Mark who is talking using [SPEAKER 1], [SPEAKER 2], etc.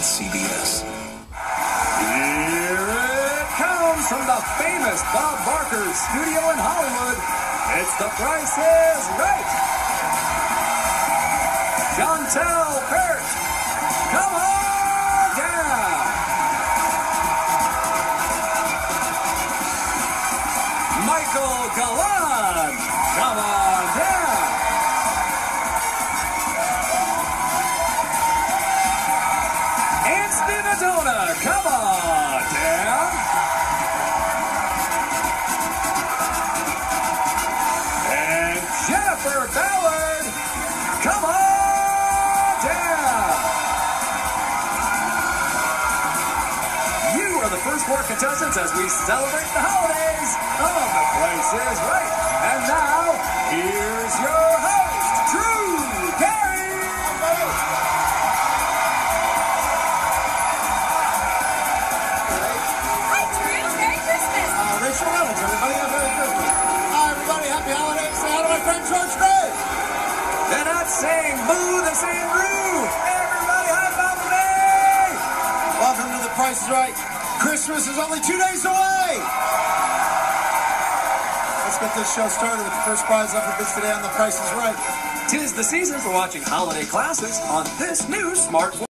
[SPEAKER 1] CBS.
[SPEAKER 2] Here it comes from the famous Bob Barker studio in Hollywood. It's The Price is Right. Chantel Pert, come on down. Michael Galan, come on down. Anthony Madonna, come on down. And Jennifer Ballard, come on down. You are the first four contestants as we celebrate the holidays of The Price is Right. And now, here's your host, Drew Carey.
[SPEAKER 3] Hi, Drew. Merry Christmas.
[SPEAKER 4] Rachel Reynolds, everybody have Merry Christmas. Hi, everybody. Happy holidays. Say hi to my friend George Gray.
[SPEAKER 2] They're not saying boo, they're saying Drew. Everybody, high five for me.
[SPEAKER 4] Welcome to The Price is Right. Christmas is only 2 days away. Let's get this show started with the first prize up for bids today on The Price is Right.
[SPEAKER 2] Tis the season for watching holiday classics on this new smartphone.